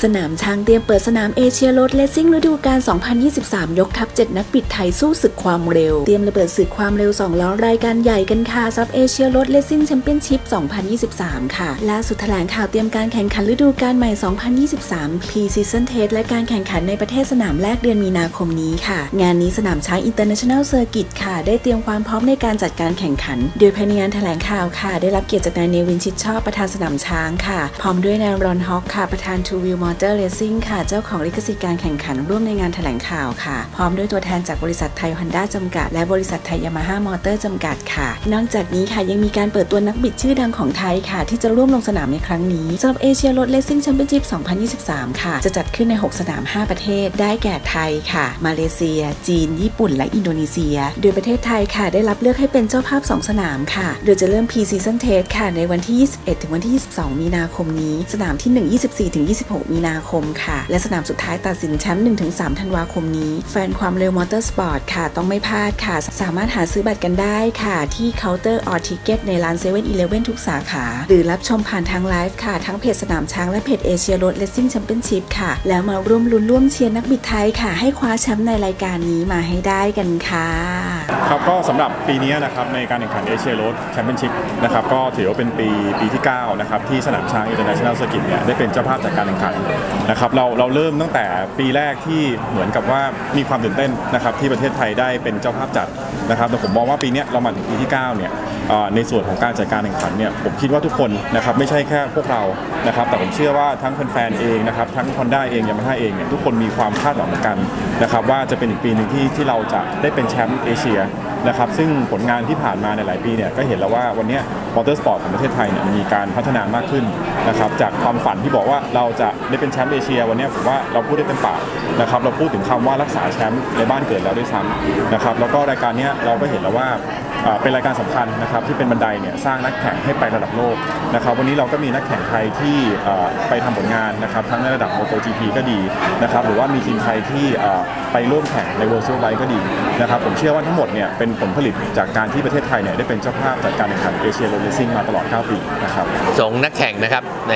สนามช้างเตรียมเปิดสนามเอเชียโรดเลสซิ่งฤดูกาล 2023 ยกทัพ 7 นักบิดไทยสู้ศึกความเร็ว เตรียมระเบิดศึกความเร็ว 2 ล้อรายการใหญ่กันค่ะซับเอเชียโรดเลสซิ่งแชมเปี้ยนชิพ 2023 ค่ะล่าสุดแถลงข่าวเตรียมการแข่งขันฤดูกาลใหม่ 2023 Pre-Season Test และการแข่งขันในประเทศสนามแรกเดือนมีนาคมนี้ค่ะงานนี้สนามช้าง International Circuit ค่ะได้เตรียมความพร้อมในการจัดการแข่งขันโดยภายในงานแถลงข่าวค่ะได้รับเกียรติจากนายเนวินชิดชอบประธานสนามช้างค่ะพร้อมด้วยนายรอนฮอกค่ะประธาน Two Wheel Motor Racing ค่ะเจ้าของลิขสิทธิ์การแข่งขันร่วมในงานแถลงข่าวค่ะพร้อมด้วยตัวแทนจากบริษัทไทยฮอนด้าจำกัดและบริษัทไทยยามาฮ่ามอเตอร์จำกัดค่ะนอกจากนี้ค่ะยังมีการเปิดตัวนักบิดชื่อดังของไทยค่ะที่จะร่วมลงสนามในครั้งนี้สำหรับเอเชียโรดเลสซิ่งแชมเปี้ยนชิพ 2023 ค่ะจะจัดขึ้นใน 6 สนาม 5 ประเทศได้แก่ไทยค่ะมาเลเซียจีนญี่ปุ่นและอินโดนีเซียโดยประเทศไทยค่ะได้รับเลือกให้เป็นเจ้าภาพ 2 สนามค่ะโดยจะเริ่ม Pre-Season Test ค่ะในวันที่ 21 ถึงวันที่ 22 มีนาคมนี้สนามที่ 1 24 ถึง 26 มีนาคมค่ะและสนามสุดท้ายตัดสินแชมป์ 1-3 ธันวาคมนี้แฟนความเร็วมอเตอร์สปอร์ตค่ะต้องไม่พลาดค่ะสามารถหาซื้อบัตรกันได้ค่ะที่เคาน์เตอร์ออทิเก็ตในร้าน 7-Eleven ทุกสาขาหรือรับชมผ่านทางไลฟ์ค่ะทั้งเพจสนามช้างและเพจเอเชียโรดเลสซิ่งแชมเปี้ยนชิพค่ะแล้วมาร่วมลุ้นร่วมเชียร์นักบิดไทยค่ะให้คว้าแชมป์ในรายการนี้มาให้ได้กันค่ะครับก็สำหรับปีนี้นะครับในการแข่งขันเอเชียโรดแชมเปี้ยนชิพนะครับก็ถือว่าเป็นปีที่9นะครับที่สนามช้าง International Circuit เนี่ยได้เป็นเจ้าภาพจัดการแข่งขันนะครับเราเริ่มตั้งแต่ปีแรกที่เหมือนกับว่ามีความตื่นเต้นนะครับที่ประเทศไทยได้เป็นเจ้าภาพจัดนะครับแต่ผมมองว่าปีนี้เรามาถึงปีที่9เนี่ยในส่วนของการจัดการแข่งขันเนี่ยผมคิดว่าทุกคนนะครับไม่ใช่แค่พวกเรานะครับแต่ผมเชื่อว่าทั้งแฟนๆเองนะครับทั้ง Honda เองยามาฮ่าเองเนี่ยทุกคนมีความคาดหวังเหมือนกันนะครับว่าจะเป็นอีกปีหนึ่งที่เราจะได้เป็นแชมป์เอเชียนะครับซึ่งผลงานที่ผ่านมาในหลายปีเนี่ยก็เห็นแล้วว่าวันนี้มอเตอร์สปอร์ตของประเทศไทยเนี่ยมีการพัฒนามากขึ้นนะครับจากความฝันที่บอกว่าเราจะได้เป็นแชมป์เอเชียวันนี้ผมว่าเราพูดได้เต็มปากนะครับเราพูดถึงคำว่ารักษาแชมป์ในบ้านเกิดแล้วด้วยซ้ำนะครับแล้วก็รายการนี้เราก็เห็นแล้วว่าเป็นรายการสำคัญนะครับที่เป็นบันไดเนี่ยสร้างนักแข่งให้ไประดับโลกนะครับวันนี้เราก็มีนักแข่งไทยที่ไปทำผลงานนะครับทั้งในระดับ MotoGP ก็ดีนะครับหรือว่ามีทีมไทยที่ไปร่วมแข่งใน World Superbike ก็ดีนะครับผมเชื่อว่าทั้งหมดเนี่ยเป็นผลผลิตจากการที่ประเทศไทยเนี่ยได้เป็นเจ้าภาพจัดการแข่งขันเอเชียโรดเลสซิ่งมาตลอด9 ปีนะครับส่งนักแข่งนะครับใน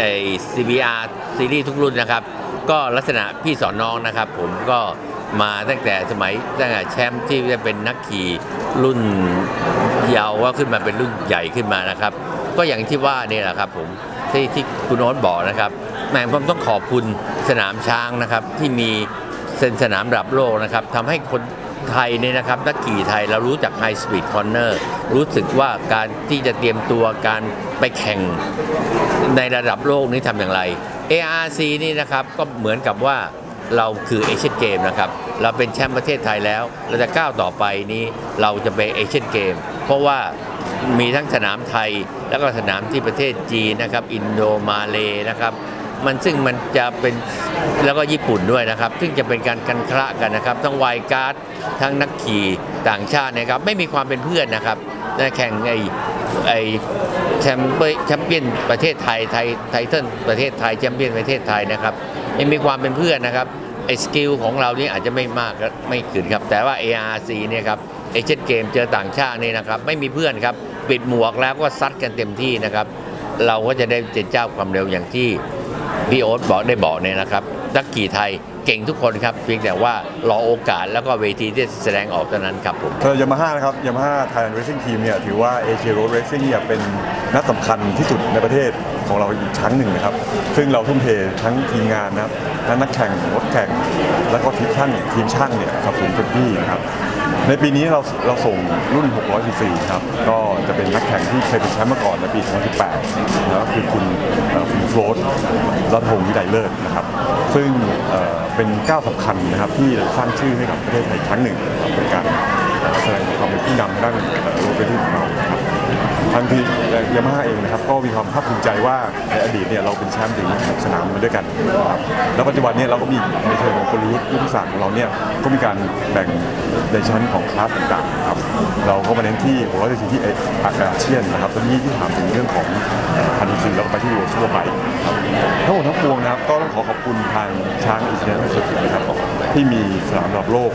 CBR ซีรีส์ทุกรุ่นนะครับก็ลักษณะพี่สอนน้องนะครับผมก็มาตั้งแต่แชมป์ที่จะเป็นนักขี่รุ่นเยาว์ว่าขึ้นมาเป็นรุ่นใหญ่ขึ้นมานะครับก็อย่างที่ว่านี่แหละครับผมที่คุณโน้ตบอกนะครับแม่ผมต้องขอบคุณสนามช้างนะครับที่มีสนามระดับโลกนะครับทำให้คนไทยเนี่ยนะครับนักขี่ไทยเรารู้จัก High Speed Corner รู้สึกว่าการที่จะเตรียมตัวการไปแข่งในระดับโลกนี้ทำอย่างไร ARC นี่นะครับก็เหมือนกับว่าเราคือเอเชียนเกมนะครับเราเป็นแชมป์ประเทศไทยแล้วเราจะก้าวต่อไปนี้เราจะไปเอเชียนเกมเพราะว่ามีทั้งสนามไทยแล้วก็สนามที่ประเทศจีนนะครับอินโดมาเลนะครับซึ่งมันจะเป็นแล้วก็ญี่ปุ่นด้วยนะครับซึ่งจะเป็นการกันคละกันนะครับทั้งไวด์การ์ดทั้งนักขี่ต่างชาตินะครับไม่มีความเป็นเพื่อนนะครับในแข่งแชมเปี้ยนประเทศไทยไทเทิลประเทศไทยแชมเปี้ยนประเทศไทยนะครับยังมีความเป็นเพื่อนนะครับสกิลของเรานี่อาจจะไม่มากไม่ขึ้นครับแต่ว่า ARC เนี่ยครับเอเชียนเกมเจอต่างชาตินี่นะครับไม่มีเพื่อนครับปิดหมวกแล้วก็ซัดกันเต็มที่นะครับเราก็จะได้เป็นเจ้าความเร็วอย่างที่พี่โอ๊ตบอกเนี่ยนะครับนักขี่ไทยเก่งทุกคนครับเพียงแต่ว่ารอโอกาสแล้วก็เวทีที่แสดงออกเท่านั้นครับผมยามาฮ่านะครับยามาฮ่าไทยแลนด์เรซซิ่งทีมเนี่ยถือว่าเอเชียโรดเรซซิ่งเนี่ยเป็นนัดสำคัญที่สุดในประเทศของเราอีกครั้งหนึ่งนะครับซึ่งเราทุ่มเททั้งทีมงานนะครับทั้งนักแข่งรถแข่งแล้วก็ทีมช่างเนี่ยสับสนเต็มที่นะครับในปีนี้เราส่งรุ่น614ครับก็จะเป็นนักแข่งที่เคยเป็นแชมป์มาก่อนในปี2018แล้วก็คือคุณโฟลต์รัตพงศ์วิไลเลิศนะครับซึ่งเป็นก้าวสำคัญนะครับที่สร้างชื่อให้กับประเทศไทยครั้งหนึ่งเป็นการแสดงความเป็นผู้นำด้านรถเรซซิ่งของเราครับทางที่ยามาฮ่าเองนะครับก็มีความภาคภูมิใจว่าในอดีตเนี่ยเราเป็นแชมป์ถึง6 สนามมาด้วยกันนะครับแล้วปัจจุบันเนี่ยเราก็มีในเชิงของกลยุทธ์ยุทธศาสตร์ของเราเนี่ยก็มีการแบ่งในชั้นของคลาสต่างๆครับเราก็มาเน้นที่614ที่อาเซียนนะครับตอนนี้ที่ถามถึงเรื่องของพันธุ์สิ่งแล้วก็ไปที่ทั่วไปทั้งหมดทั้งปวงนะครับก็ต้องขอบคุณทางช้างเอเชียนสุดนะครับที่มีสนามระดับโลก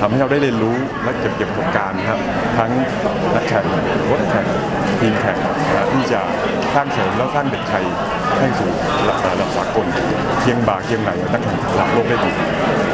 ทำให้เราได้เรียนรู้และเก็บประสบการณ์ครับทั้งนักแข่งรถแข่งทีมแข่งที่จะสร้างเสริมแล้วสร้างเด็กไทยให้สู่ระดับสากลเคียงบ่าเคียงไหลนักแข่งระดับโลกได้ดี